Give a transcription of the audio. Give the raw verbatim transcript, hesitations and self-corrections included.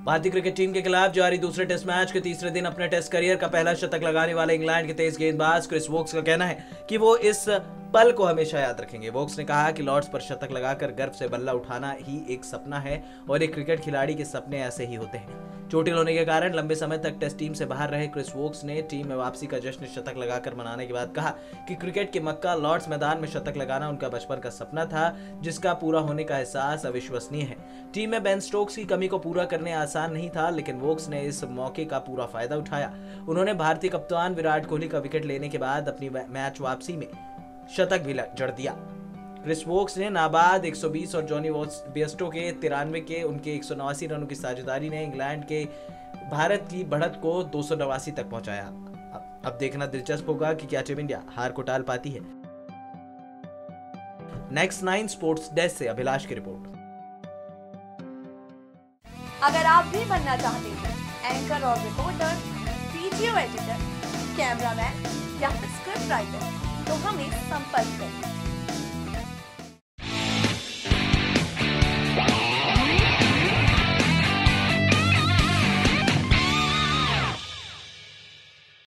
भारतीय cricket team के खिलाफ जारी दूसरे टेस्ट मैच के तीसरे दिन अपने टेस्ट करियर का पहला शतक लगाने वाले इंग्लैंड के तेज गेंदबाज क्रिस वोक्स का कहना है कि वो इस पल को हमेशा याद रखेंगे। वोक्स ने कहा कि लॉर्ड्स पर शतक लगाकर गर्व से बल्ला उठाना ही एक सपना है और एक क्रिकेट खिलाड़ी के सपने ऐसे ही होते हैं। चोटिल होने के कारण लंबे समय तक टेस्ट टीम से बाहर रहे क्रिस वोक्स ने टीम में वापसी का जश्न शतक लगाकर मनाने के बाद कहा कि क्रिकेट के मक्का लॉर्ड्स मैदान में शतक लगाना उनका बचपन का सपना था, जिसका पूरा होने का एहसास अविश्वसनीय है। टीम में बेन स्टोक्स की कमी को पूरा करने आसान नहीं था, लेकिन वोक्स ने इस मौके का पूरा फायदा उठाया। उन्होंने भारतीय कप्तान विराट कोहली का विकेट लेने के बाद अपनी मैच वापसी में शतक भी जड़ दिया। क्रिस वोक्स ने नाबाद एक सौ बीस और जॉनी बेयरस्टो के तिरानवे के उनके एक सौ नवासी रनों की साझेदारी ने इंग्लैंड के भारत की बढ़त को दो सौ नवासी तक पहुंचाया। अब, अब देखना दिलचस्प होगा कि क्या टीम इंडिया हार को टाल पाती है। नेक्स्ट नाइन स्पोर्ट्स डेस्क से अभिलाष की रिपोर्ट। अगर आप भी बनना चाहते हैं एंकर और रिपोर्टर, वीडियो एडिटर, कैमरामैन या फिर स्क्रिप्ट राइटर, तो हमें संपर्क करें।